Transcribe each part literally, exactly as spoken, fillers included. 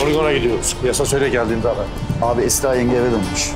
Poligona gidiyoruz. Yasa söyle geldiğinde haber. Abi Esra yenge eve dönmüş.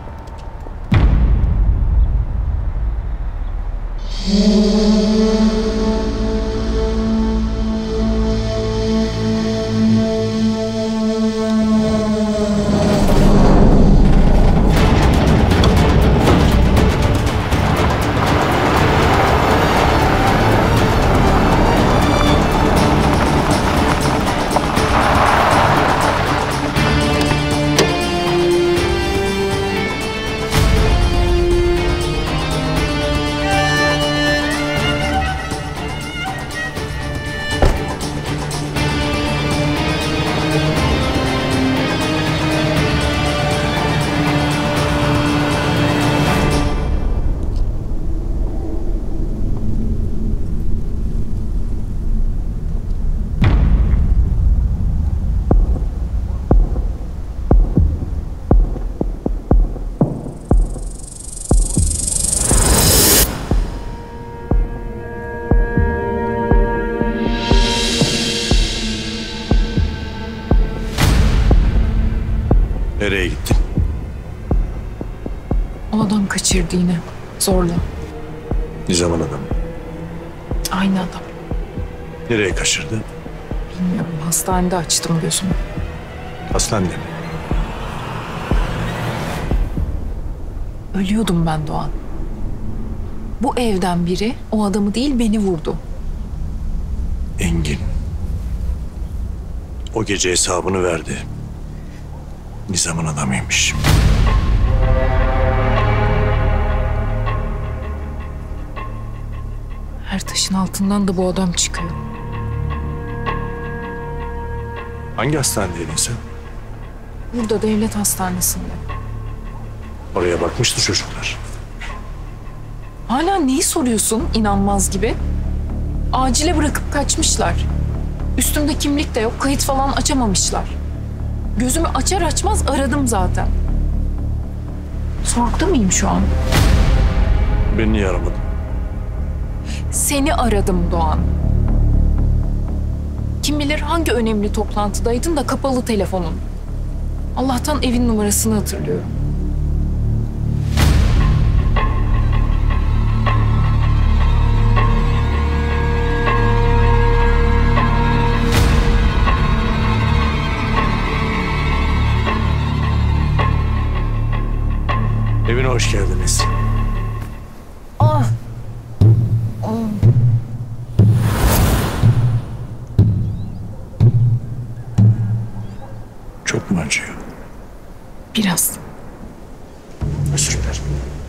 Nereye gittin? O adam kaçırdı yine. Zorla. Ne zaman adam? Aynı adam. Nereye kaçırdı? Bilmiyorum. Hastanede açtım gözümü. Hastanede mi? Ölüyordum ben Doğan. Bu evden biri o adamı değil beni vurdu. Engin. O gece hesabını verdi. Nizam'ın adamıymış. Her taşın altından da bu adam çıkıyor. Hangi hastanedeydin sen? Burada devlet hastanesinde. Oraya bakmıştı çocuklar. Hala neyi soruyorsun inanmaz gibi? Acile bırakıp kaçmışlar. Üstümde kimlik de yok, kayıt falan açamamışlar. Gözümü açar açmaz aradım zaten. Sorguda mıyım şu an? Beni niye aramadın? Seni aradım Doğan. Kim bilir hangi önemli toplantıdaydın da kapalı telefonun. Allah'tan evin numarasını hatırlıyorum. Evine hoş geldiniz. Ah! Ah! Çok mu acıyor? Biraz. Özür dilerim.